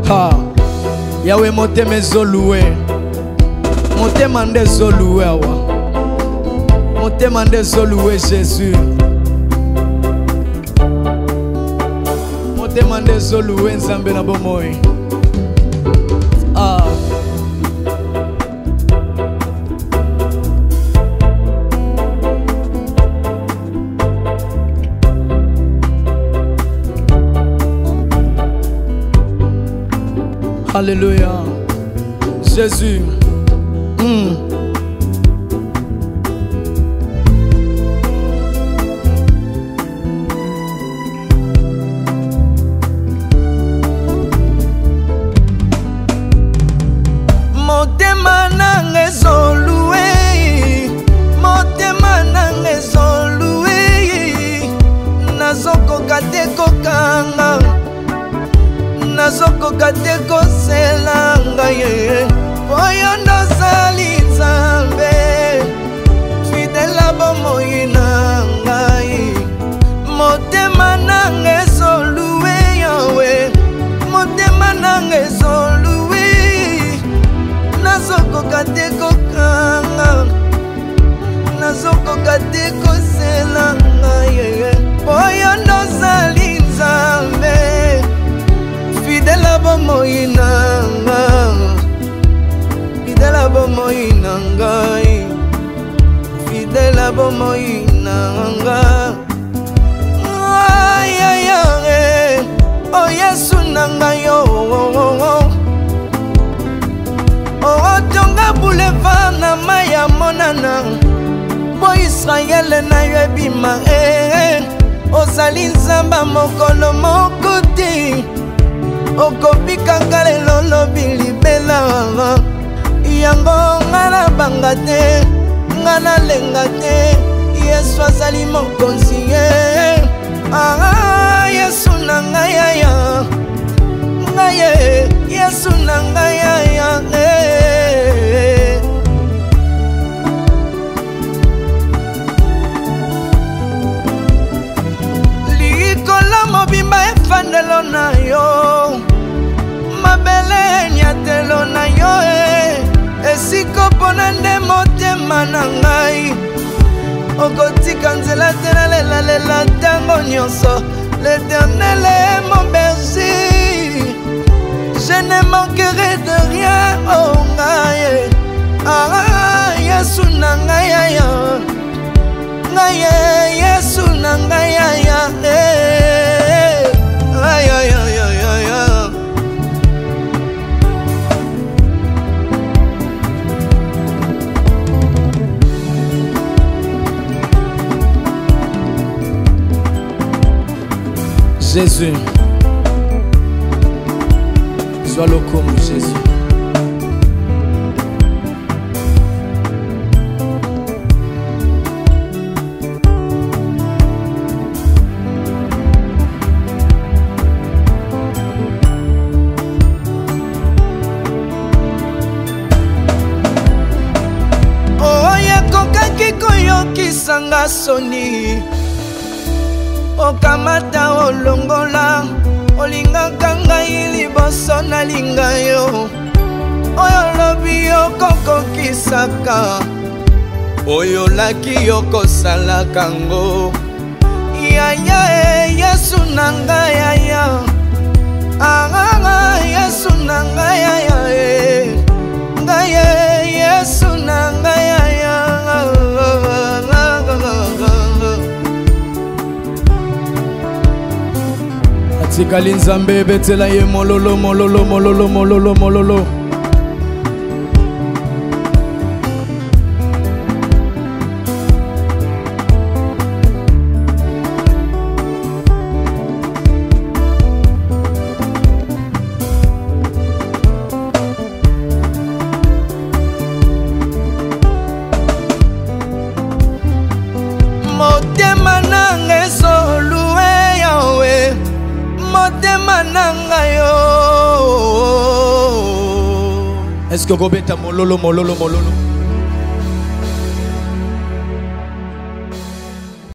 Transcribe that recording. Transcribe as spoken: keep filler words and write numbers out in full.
Ha Yahweh motema ezoluwe motema nde ezoluwe awa motema nde ezoluwe Jésus motema nde ezoluwe Nzambe na bomoi. Ah Alléluia. Jésus. Mm. Motema nange ezoluwe motema nange ezoluwe nazokoka te kokanga nazokoka te kosela ngai oyo ndozali Nzambe fidela bomoi na ngai motema nange ezoluwe Yawe motema nange ezoluwe nazokoka te kokanga nazokoka te kosela ngai oyo ndozali Nzambe fidela bomoi nanga fidela bomoi nangai fidela bomoi nanga ay ay ay oh Yesu nanga yo oh tonga boulevard na maya monana bo Israel na yebima eh ozali Nzamba mokolo moko te okopika lelo lobi libela yango ngana banga te ngana lenga te Yesu azali mokonzi ye ah Yesu na ngai ya ngai Yesu na ngai ya eh likolo mobimba efandelo na yo mabele nyatelo na yo esiko pona nde motema na ngai okotika nzela te nalela lela ntango nyonso l'Éternel est mon berger je ne manquerai de rien oh ngai ah Yesu na ngai ya ngai Yesu na ngai ya eh ay ay ay ay ay Jésus, sois le comme Jésus. Oh yakokaki koyokisanga soni okamata olongola olingaka ngai liboso nalinga yo oyo lobi okokokisaka oyo laki yokosalaka ngo yaya Yesu na ngai yaya ah Yesu na ngai yaya ngai Yesu na ngai yaya Atikali Nzambe betela ye mololo mololo mololo mololo mololo motema nange ezoluwe Yawe motema nanga yo est-ce que Robeta mololo mololo mololo